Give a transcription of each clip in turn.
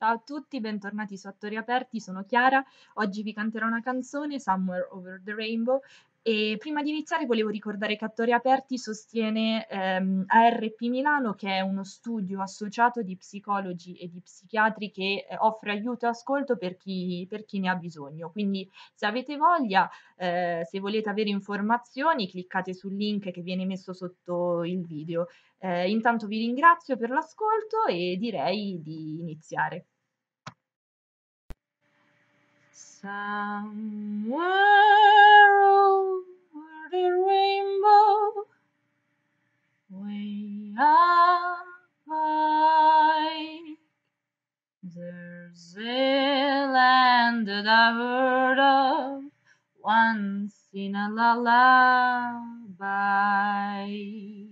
Ciao a tutti, bentornati su Attori Aperti, sono Chiara. Oggi vi canterò una canzone, Somewhere Over the Rainbow, e prima di iniziare volevo ricordare che Attori Aperti sostiene ARP Milano, che è uno studio associato di psicologi e di psichiatri che offre aiuto e ascolto per chi ne ha bisogno. Quindi se avete voglia, se volete avere informazioni, cliccate sul link che viene messo sotto il video. Intanto vi ringrazio per l'ascolto e direi di iniziare. Somewhere over the rainbow, way up high, there's a land that I've heard of once in a lullaby.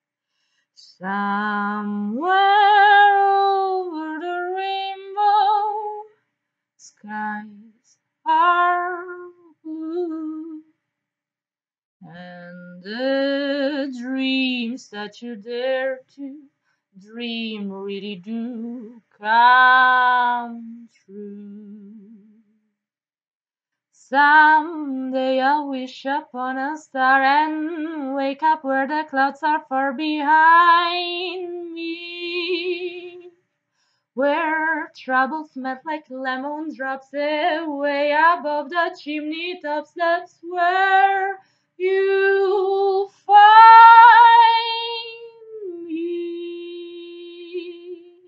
Somewhere over the rainbow, skies are blue, and the dreams that you dare to dream really do come true. Someday I'll wish upon a star and wake up where the clouds are far behind me, where troubles melt like lemon drops away above the chimney tops. That's where you'll find me.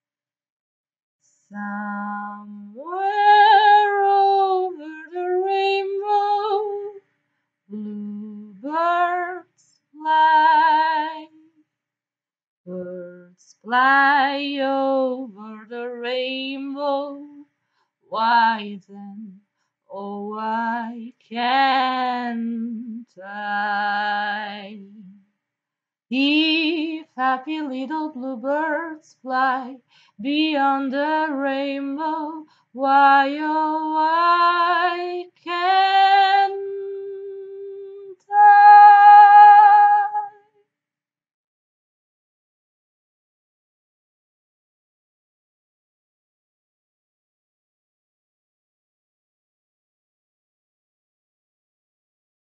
Somewhere over the rainbow, bluebirds fly. Birds fly over the rainbow. Why then, oh, why can't I? If happy little bluebirds fly beyond the rainbow, why, oh, why